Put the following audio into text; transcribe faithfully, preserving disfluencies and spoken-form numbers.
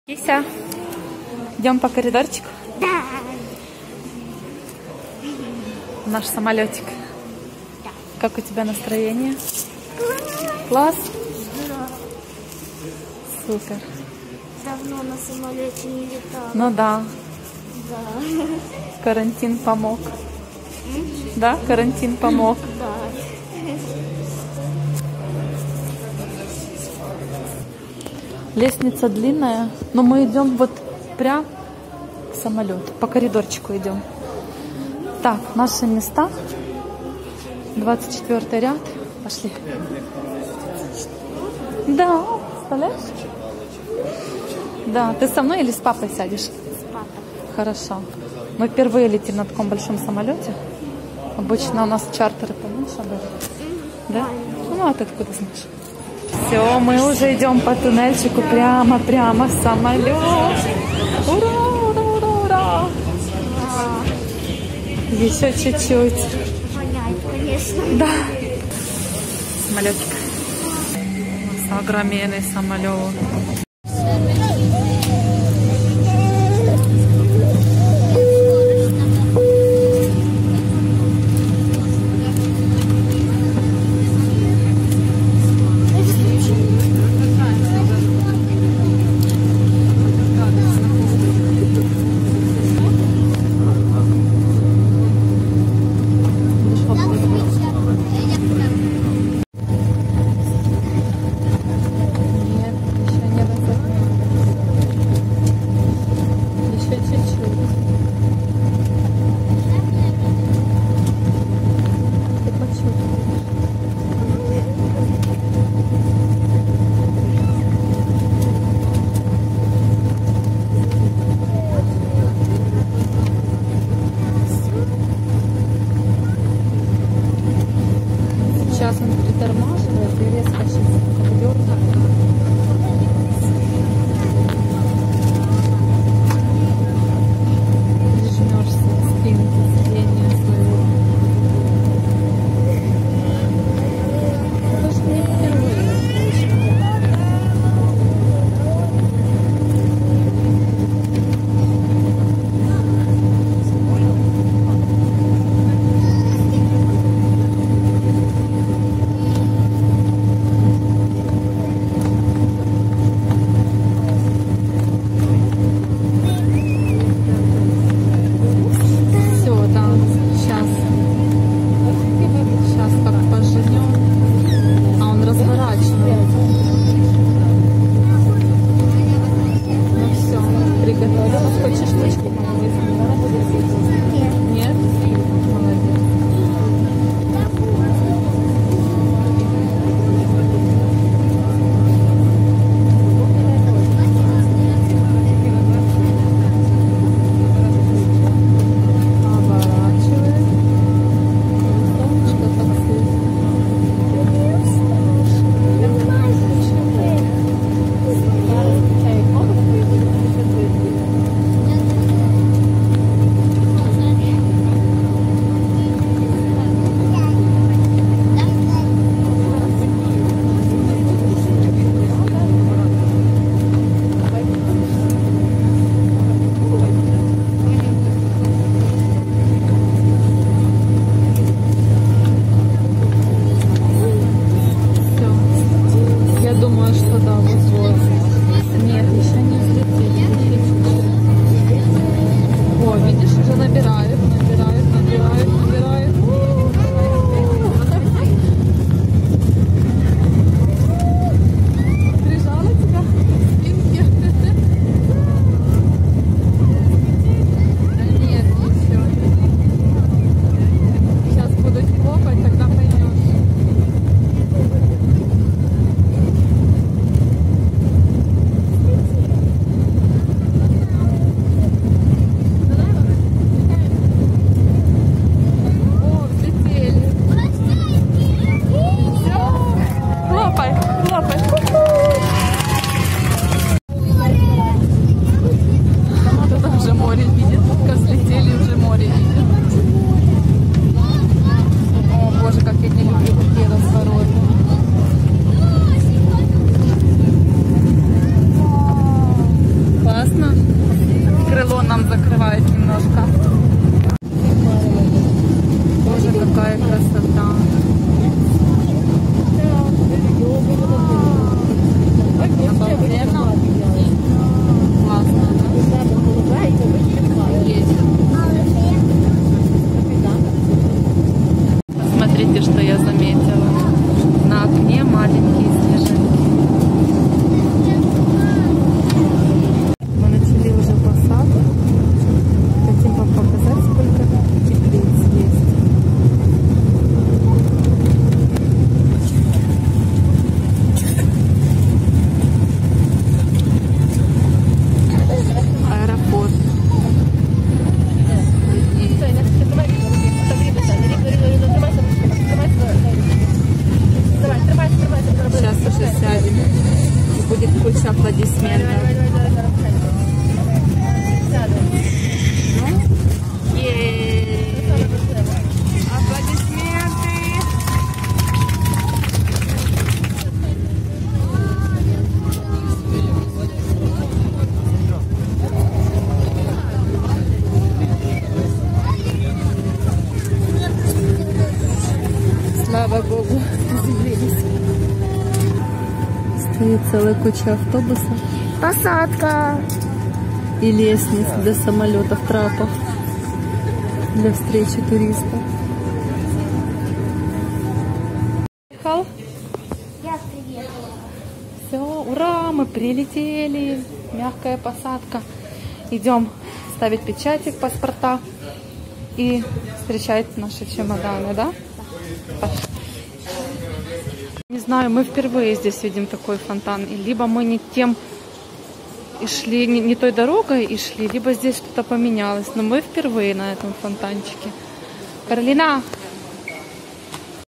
Кися, идем по коридорчику. Да. Наш самолетик. Да. Как у тебя настроение? Класс? Да. Супер. Давно на самолете не летала. Ну да, Да. карантин помог. Да, карантин помог. Да. Лестница длинная, но мы идем вот прям к самолету. По коридорчику идем. Так, наши места. двадцать четвёртый ряд. Пошли. Да, представляешь? Да, ты со мной или с папой сядешь? С папой. Хорошо. Мы впервые летим на таком большом самолете. Обычно у нас чартеры поменьше были. Да? Ну, а ты откуда знаешь? Все, мы уже идем по туннельчику прямо-прямо в самолет. Ура, ура, ура, ура. Еще чуть-чуть. Воняет, конечно. Да. Самолетик. У нас огроменный самолет. целая куча автобусов. Посадка. И лестниц для самолетов, трапов. Для встречи туристов. Приехал? Я приехала. Все, ура, мы прилетели. Мягкая посадка. Идем ставить печати в паспорта и встречать наши чемоданы, да? Не знаю, мы впервые здесь видим такой фонтан. И либо мы не тем и шли, не, не той дорогой и шли, либо здесь что-то поменялось. Но мы впервые на этом фонтанчике. Каролина!